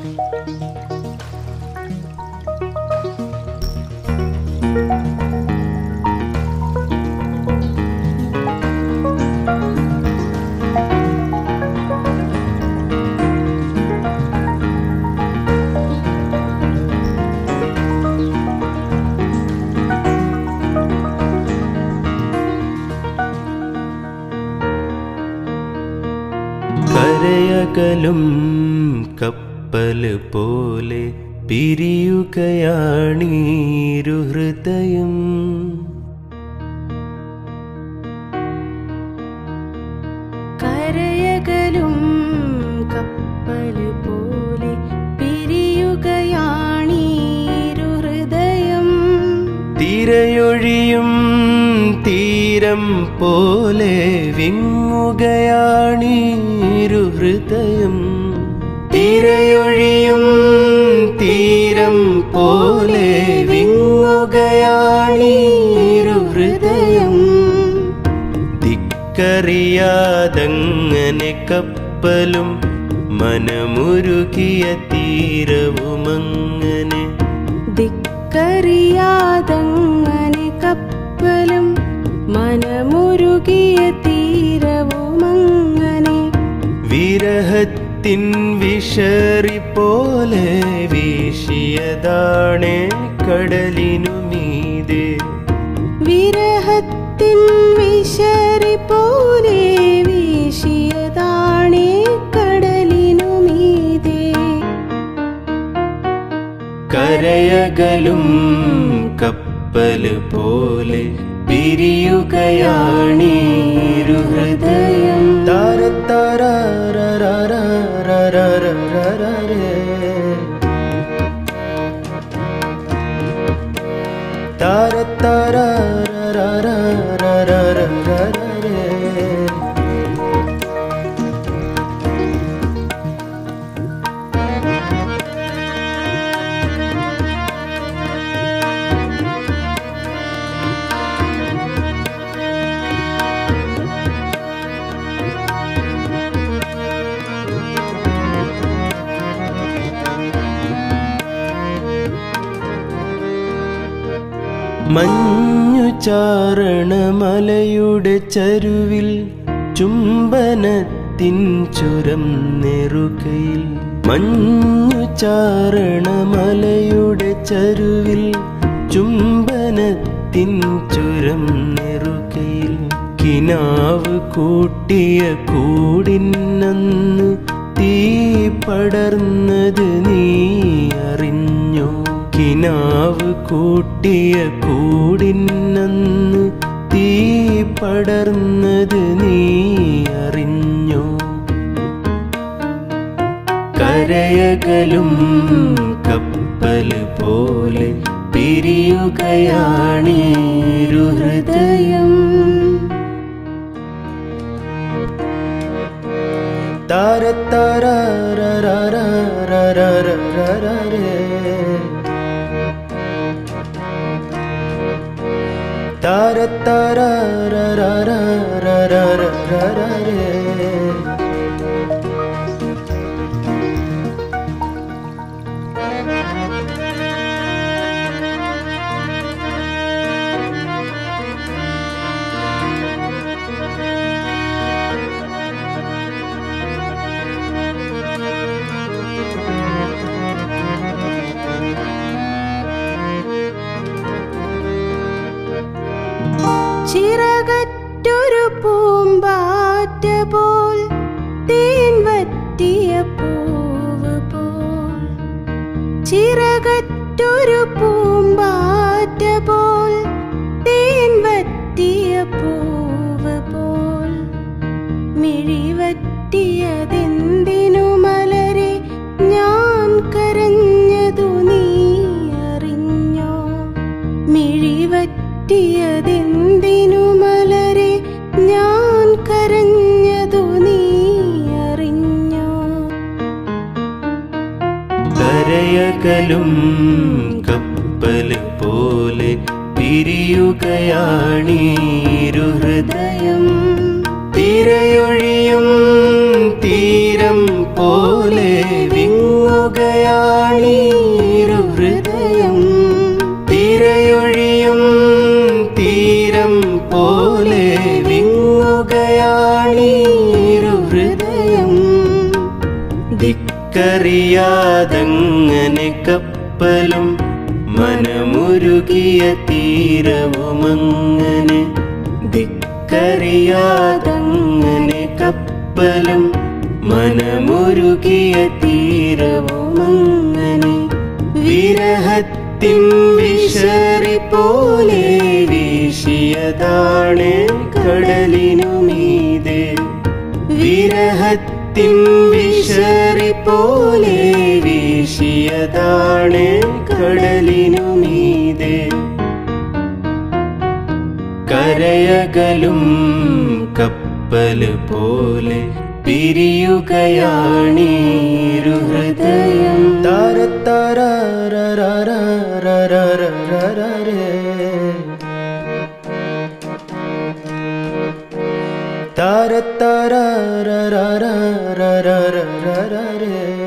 കരയകലും കപ്പല് പോലെ പിരിയുകയാണീരു ഹൃദയം. കരയകലും കപ്പല് പോലെ പിരിയുകയാണീരു ഹൃദയം. തിരയൊഴിയും തീരം പോലെ വിങ്ങുകയാണീരു ഹൃദയം. തിരയൊഴിയും തീരം പോലെ വിങ്ങുകയാണീരു ഹൃദയം. ദിക്കറിയാതങ്ങനെ കപ്പലും മനമുരുകിയ തീരവുമങ്ങനെ. ദിക്കറിയാതങ്ങനെ കപ്പലും മനമുരുകിയ തീരവുമങ്ങനെ. വിരഹത്തിൻ വിഷറി പോലെ വീശിയതാണേ കടലിനു മീതെ. വിരഹത്തിൻ വിഷറി പോലെ വീശിയതാണേ കടലിനു മീതെ. കരയകലും കപ്പല് പോലെ പിരിയുകയാണീരു ഹൃദയം. താരത്താരേ താരത്താരേ. മഞ്ഞു ചാരണമലയുടെ ചരുവിൽ ചുംബനത്തിൻ ചുരം നെറുകയിൽ. മഞ്ഞു ചാരണമലയുടെ ചരുവിൽ ചുംബനത്തിൻ ചുരം നെറുകയിൽ. കിനാവ് കൂട്ടിയ കൂടിനന്ന് തീ പടർന്നത് നീ അറിഞ്ഞോ? കിനാവ് കൂട്ടിയ കൂടിനന്ന് തീ പടർന്നത് നീ അറിഞ്ഞോ? കരയകലും കപ്പല് പോലെ പിരിയുകയാണീരു ഹൃദയം. താരത്താരേ താരത്താരേ. ചിറകറ്റൊരു പൂമ്പാറ്റ പോൽ തേൻ വറ്റിയ പൂവ് പോൽ. ചിറകറ്റൊരു പൂമ്പാറ്റ പോൽ തേൻ വറ്റിയ പൂവ് പോൽ. മിഴിവറ്റിയതെന്തിനു മലരെ ഞാൻ കരഞ്ഞതു നീ അറിഞ്ഞോ? മിഴിവറ്റിയതെന്തിനു മലരെ ഞാൻ കരഞ്ഞതു നീ അറിഞ്ഞോ? കരയകലും കപ്പല് പോലെ പിരിയുകയാണീരു ഹൃദയം. തിരയൊഴിയും തീരം പോലെ വിങ്ങുകയാ ദിക്കറിയാതങ്ങനെ കപ്പലും മനമുരുകിയ തീരവുമങ്ങനെ. ദിക്കറിയാതങ്ങനെ കപ്പലും മനമുരുകിയ തീരവുമങ്ങനെ. വിരഹത്തിൻ വിശറി പോലെ വീശിയതാണ് കടലിനുമീതെ. വിരഹത്തിൻ വിശറി പോലെ വീശിയതാണ് കടലിനുമീതെ. കരയകലും കപ്പല് പോലെ പിരിയുകയാണീരു ഹൃദയം. താരത്താരേ താരത്താരേ